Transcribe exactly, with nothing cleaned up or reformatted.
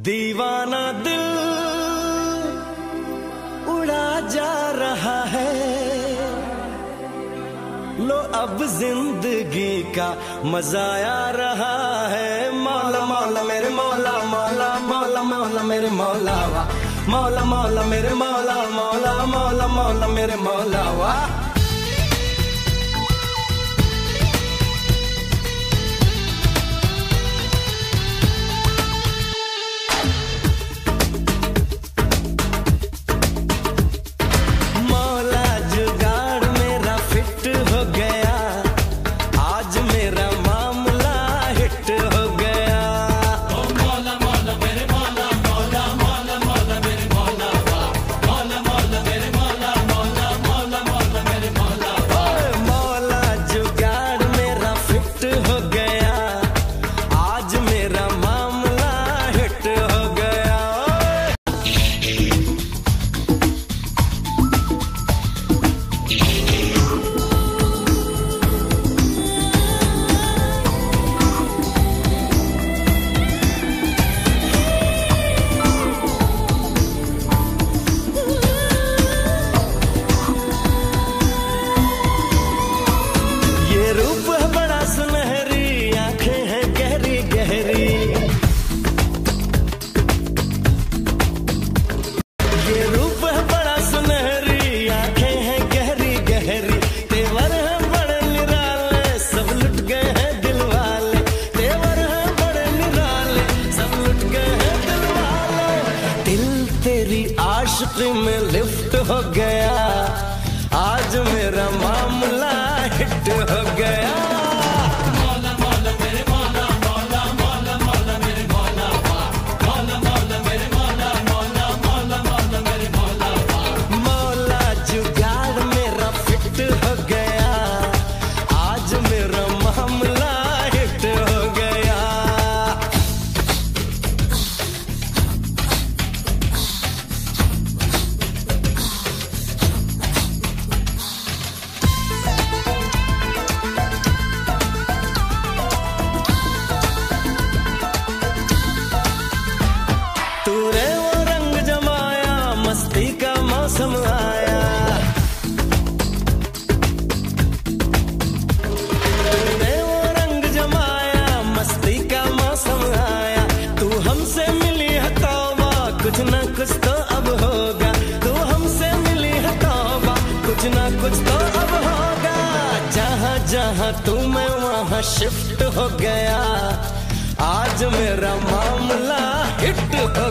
दीवाना दिल उड़ा जा रहा है, लो अब जिंदगी का मजा आ रहा है। मौला मौला मेरे मौला, मौला मौला मौला मेरे मौला वा, मौला मौला मेरे मौला, मौला मौला मौला मेरे मौला वा। आशिकी में लिफ्ट हो गया, आज मेरा मामला हिट हो गया। मौला मौला मेरे मौला, मौला मौला मौला मेरे मौला वा, मौला मौला मेरे मौला, मौला मौला मौला मेरे मौला वा। मौला जुगाड़ मेरा फिट हो गया, आज मेरा मामला हिट हो गया। तूने वो रंग जमाया, मस्ती का मौसम आया। तूने वो रंग जमाया, मस्ती का मौसम आया। तू हमसे मिली है तौबा, कुछ ना कुछ तो अब होगा। तू हमसे मिली है तौबा, कुछ ना कुछ तो अब होगा। जहाँ जहाँ तू मैं वहाँ शिफ्ट हो गया, आज मेरा मामला हिट हो